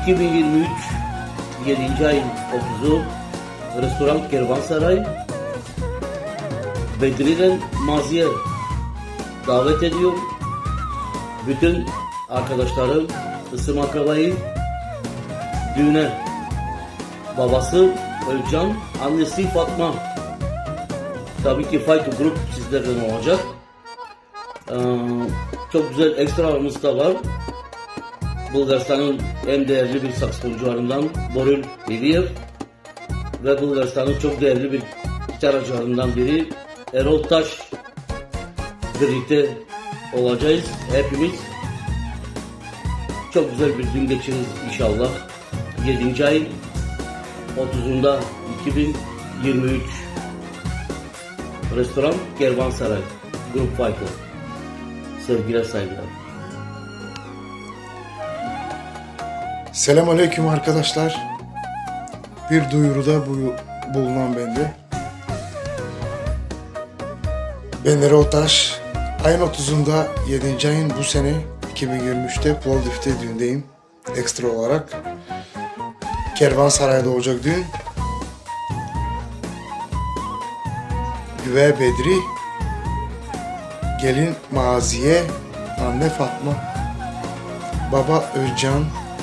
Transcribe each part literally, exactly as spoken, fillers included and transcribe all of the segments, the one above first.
iki bin yirmi üç yedinci ayın otuzu Restoran Kervansaray Bedri'den Mazi'ye davet ediyorum. Bütün arkadaşlarım, ısım akrabayı düğüne. Babası Özcan, annesi Fatma. Tabii ki Fayto Grup sizlerden olacak. Ee, çok güzel ekstralarımız da var. Bulgaristan'ın en değerli bir saksafoncularından Boril Iliyev ve Bulgaristan'ın çok değerli bir gitarcılarından biri Erol Taş birlikte olacağız hepimiz. Çok güzel bir gün geçiririz inşallah. yedinci ay otuzunda iki bin yirmi üç Restoran Kervansaray Grup Fayto. Sevgiler, saygılar. Selamünaleyküm arkadaşlar. Bir duyuruda bu, bulunan bende. Ben Erol Taş. Ayın otuzunda yedinci ayın bu sene iki bin yirmi üçte Plovdiv'te düğündeyim. Ekstra olarak. Kervansaray'da olacak düğün. Güve Bedri, gelin Maziye, anne Fatma, baba Özcan,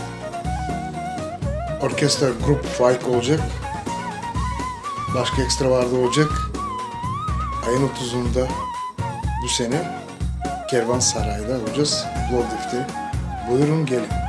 orkestra grup Fayk olacak. Başka ekstra vardı olacak. Ayın otuzunda bu sene Kervansaray'da olacağız. Plovdiv'te. Buyurun gelin.